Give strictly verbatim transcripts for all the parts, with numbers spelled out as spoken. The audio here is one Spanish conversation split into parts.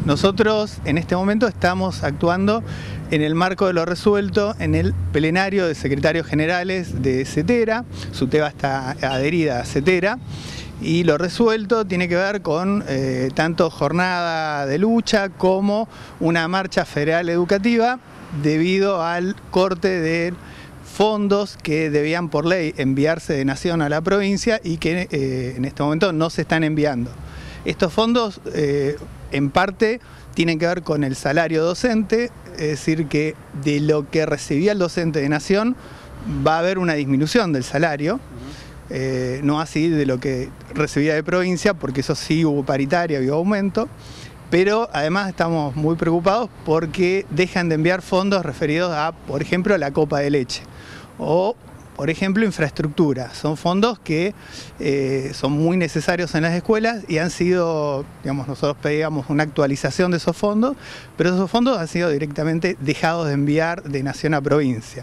Nosotros en este momento estamos actuando en el marco de lo resuelto en el plenario de secretarios generales de CETERA. SUTEBA está adherida a CETERA y lo resuelto tiene que ver con eh, tanto jornada de lucha como una marcha federal educativa debido al corte de fondos que debían por ley enviarse de Nación a la provincia y que eh, en este momento no se están enviando. Estos fondos eh, en parte tienen que ver con el salario docente, es decir que de lo que recibía el docente de Nación va a haber una disminución del salario, eh, no así de lo que recibía de provincia, porque eso sí hubo paritaria, hubo aumento, pero además estamos muy preocupados porque dejan de enviar fondos referidos a, por ejemplo, la copa de leche o, por ejemplo, infraestructura. Son fondos que eh, son muy necesarios en las escuelas y han sido, digamos, nosotros pedíamos una actualización de esos fondos, pero esos fondos han sido directamente dejados de enviar de Nación a provincia.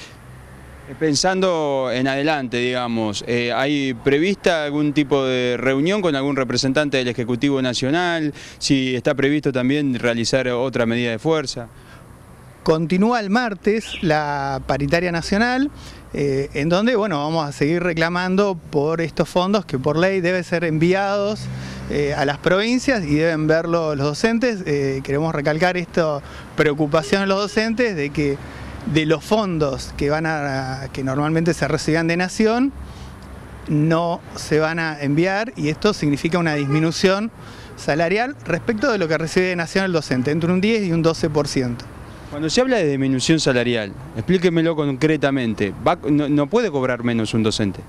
Pensando en adelante, digamos, eh, ¿hay prevista algún tipo de reunión con algún representante del Ejecutivo Nacional? Si está previsto también realizar otra medida de fuerza. Continúa el martes la paritaria nacional, eh, en donde bueno, vamos a seguir reclamando por estos fondos que por ley deben ser enviados eh, a las provincias y deben verlo los docentes. Eh, queremos recalcar esta preocupación de los docentes de que de los fondos que, van a, que normalmente se recibían de Nación no se van a enviar y esto significa una disminución salarial respecto de lo que recibe de Nación el docente, entre un diez y un doce por ciento. Cuando se habla de disminución salarial, explíquemelo concretamente, ¿Va, no, no puede cobrar menos un docente?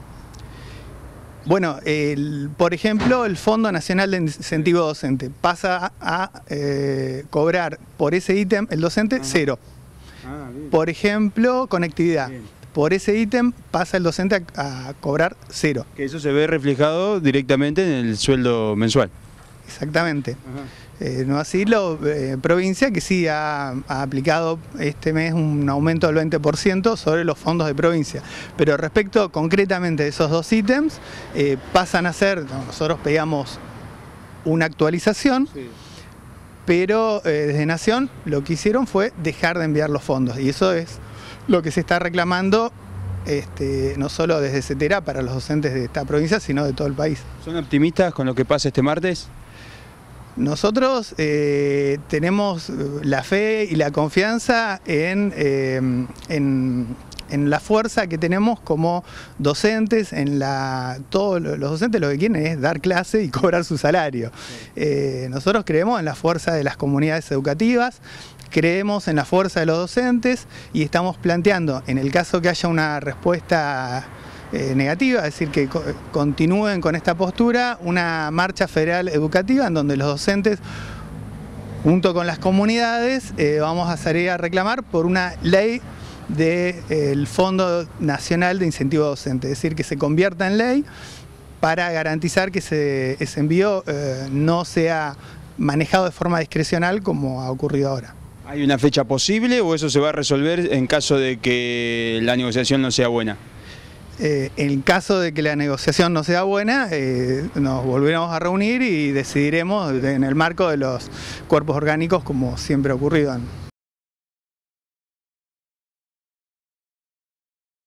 Bueno, el, por ejemplo, el Fondo Nacional de Incentivo Docente pasa a, a eh, cobrar por ese ítem el docente Ajá. cero. Ah, por ejemplo, conectividad. Bien. Por ese ítem pasa el docente a, a cobrar cero. Que eso se ve reflejado directamente en el sueldo mensual. Exactamente. Eh, no así la eh, provincia que sí ha, ha aplicado este mes un aumento del veinte por ciento sobre los fondos de provincia. Pero respecto concretamente de esos dos ítems, eh, pasan a ser, no, nosotros pedíamos una actualización, sí. pero eh, desde Nación lo que hicieron fue dejar de enviar los fondos y eso es lo que se está reclamando este, no solo desde CETERA para los docentes de esta provincia, sino de todo el país. ¿Son optimistas con lo que pasa este martes? Nosotros eh, tenemos la fe y la confianza en, eh, en, en la fuerza que tenemos como docentes, en la, todos los docentes lo que quieren es dar clase y cobrar su salario. Eh, nosotros creemos en la fuerza de las comunidades educativas, creemos en la fuerza de los docentes y estamos planteando, en el caso que haya una respuesta Eh, negativa, es decir, que co continúen con esta postura, una marcha federal educativa en donde los docentes, junto con las comunidades, eh, vamos a salir a reclamar por una ley del eh, Fondo Nacional de Incentivo Docente, es decir, que se convierta en ley para garantizar que se, ese envío eh, no sea manejado de forma discrecional como ha ocurrido ahora. ¿Hay una fecha posible o eso se va a resolver en caso de que la negociación no sea buena? Eh, en caso de que la negociación no sea buena, eh, nos volveremos a reunir y decidiremos en el marco de los cuerpos orgánicos como siempre ha ocurrido.